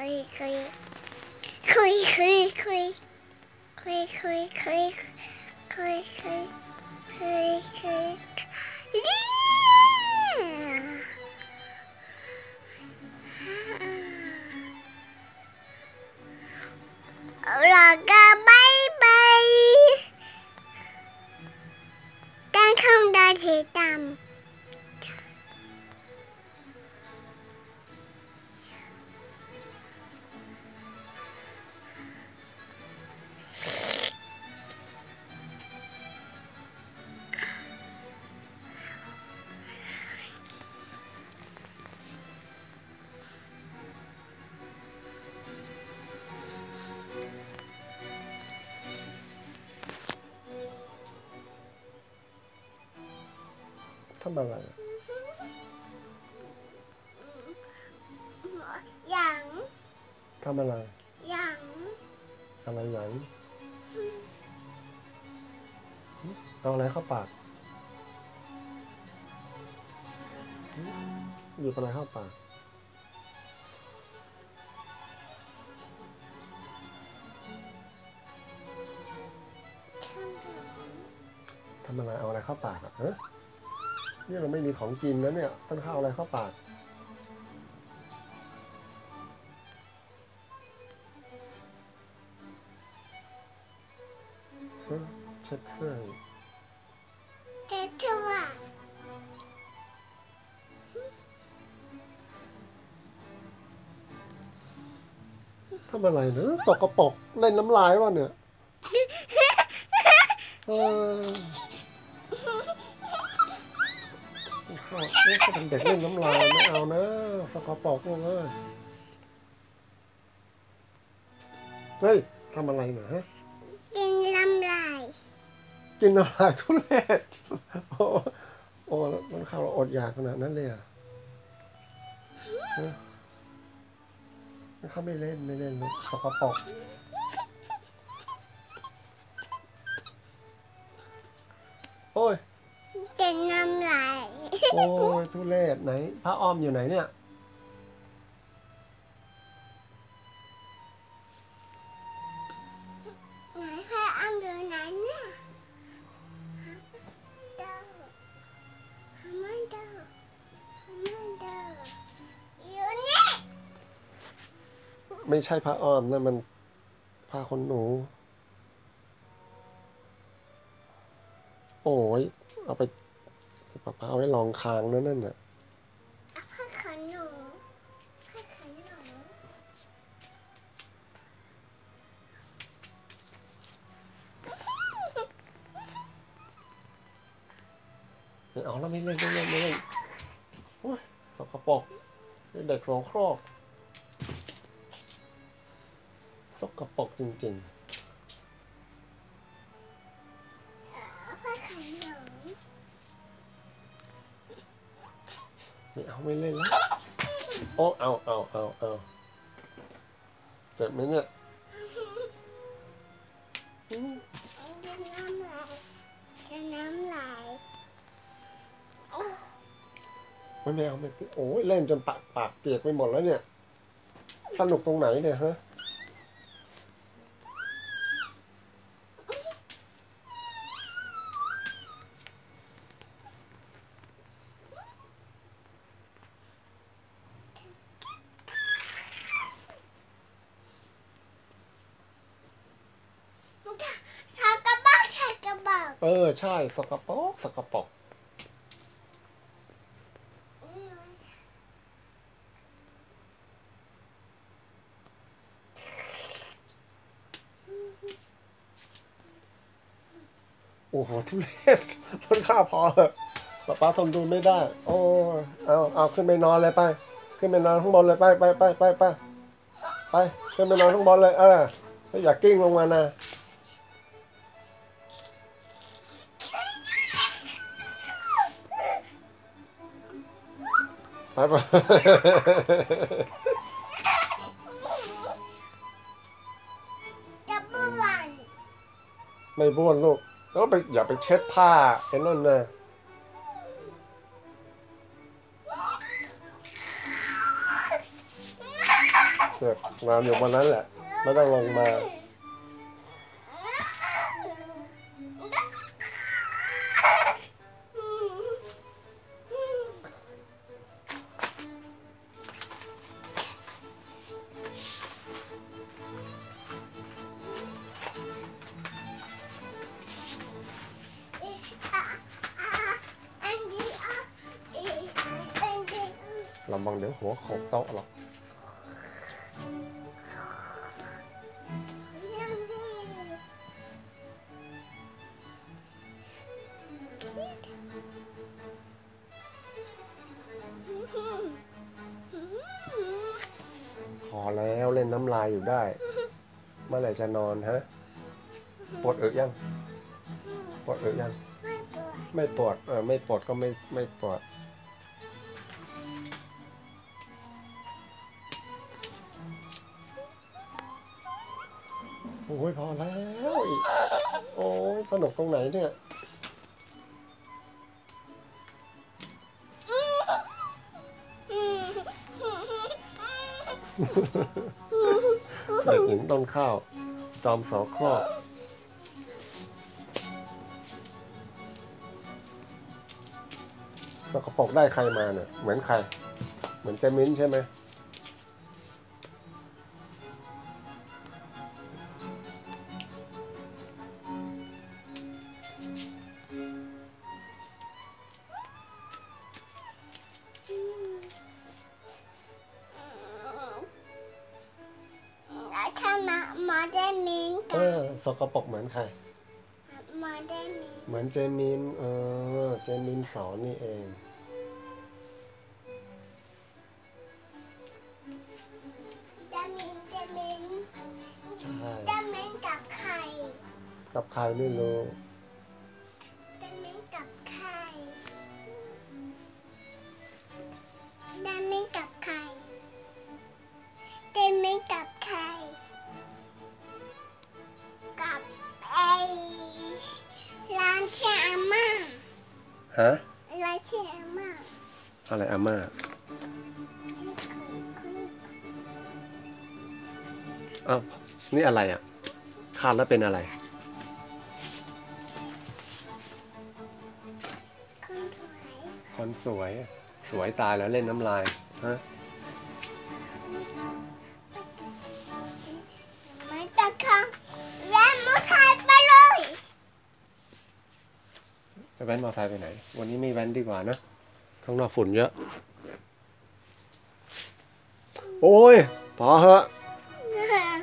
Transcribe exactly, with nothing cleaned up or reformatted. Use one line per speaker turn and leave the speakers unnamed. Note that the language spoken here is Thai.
ยคุยคุยคุยคุยคุยคุยคุยคุยคุยคุยคุยเราก็บายบายตั้งคำด่าเฉยตาม
ทำอะไร
อย่าง
ทำอะไร
อย่าง
อะไรอย่างเอาอะไรเข้าปากหยิบอะไรเข้าปากทำอะไรเอาอะไรเข้าปากอ่ะเฮ้ยนี่เราไม่มีของกินนะเนี่ยต้องเข้าอะไรเข้าปากเช็ดเครื่อง
เช็ดตัว
ทำอะไรเนอะสกปรกเล่นน้ำลายวะเนี่ยเออนี่ก็เป็นเด็กเล่นน้ำลายไม่เอานะสกปรกเลยเฮ้ยทำอะไรเนอะฮะ
กินน้ำลาย
กินน้ำลายทุเรศโอ้โอ้แล้วข้าวเราอดอยากขนาดนั้นเลยอ่ะเขาไม่เล่นไม่เล่นสกปรกโอ้ย
กินน้ำลาย
โอ้ยทุเรศไหนพระอ้อมอยู่ไหนเนี่ย
ไหนพระอ้อมอยู่ไหนเนี่ยเด้อไม่เด้อไม่เด้ออยู่นี่
ไม่ใช่พระอ้อมนะมันพาคนหนูโอ้ยเอาไปป้าป้าเอาไว้ลองคางนั่นนั่นน่ะ
ผ้าขนหนูผ้าขนหนู
ไม่เอาแล้วไม่เล่นไม่เล่นไม่เล่นโอ้ยสกปรกเด็กโสโครกสกปรกจริงๆ
ผ้าขนหนู
ไม่เอาไม่เล่นแล้วโอ้เอาเอาเอาเอาเจ็บไหมเนี่ย
จะน้ำลายจะน้ำลาย
ไม่ไม่เอาไม่โอ้ยเล่นจนปากปากเปียกไปหมดแล้วเนี่ยสนุกตรงไหนเนี่ยฮะ
ชักกระบอกชักกระบอก
เออใช่สกปรกสกปรกโอ้โหทุเรศต้นข้าพอเหอะป้าป้าทนดูไม่ได้โอ้เอาเอาขึ้นไปนอนเลยไปขึ้นไปนอนข้างบนเลยไปไปไปไปไปไปขึ้นไปนอนข้างบนเลยเอออย่ากิ้งลงมานะไปไป
จะบ้วน
ไม่บ้วนลูกแล้วไปอย่าไปเช็ดผ้าไอ้นั่นนะเออกิดนอนอยู่บนนั้นแหละไม่ต้องลงมาระวังเดี๋ยวหัวโขกโต๊ะหรอกพอแล้วเล่นน้ำลายอยู่ได้เมื่อไหร่จะนอนฮะปวดอึยังปวดอึยังไม่ปวดเออไม่ปวดก็ไม่ไม่ปวดโอ้ยพอแล้วอีกโอ้ยสนุกตรงไหนเนี่ยเด็กหญิงต้นข้าวจอมสอครอบสกปรกได้ใครมาเนี่ยเหมือนใครเหมือนเจมินใช่ไหม
ถ้ามามาได้มิน
เออสกปรกเหมือนใคร
มาได้มิน
เหมือนเจมินเออเจมินสอนนี่เอง
เจมินเจมิน
ใช่
เจมินกับใคร
กับใครไม่รู้
เจมินกับใครเจมินกับใครเจมินกับใครกับไอ้ร้านเชียอาม่า
ฮะ
ร้านเชียอาม่า
อะไรอาม่าอ้าวนี่อะไรอ่ะคาดแล้วเป็นอะไรคนสวยสวยตายแล้วเล่นน้ำลายฮะ
ไม่ตะคังแว่นมอไซค์ไปเลย
จะแว้นมอไซค์ไปไหนวันนี้ไม่แว้นดีกว่านะข้างนอกฝุ่นเยอะโอ้ยพอเหอะ